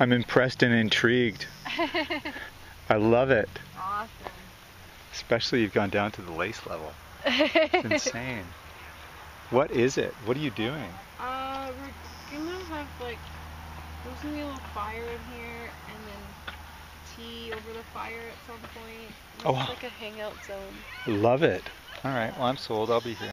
I'm impressed and intrigued. I love it. Awesome. Especially you've gone down to the lace level. It's insane. What is it? What are you doing? We're gonna have like, there's gonna be a little fire in here, and then tea over the fire at some point. It's like a hangout zone. Love it. All right, well, I'm sold. I'll be here.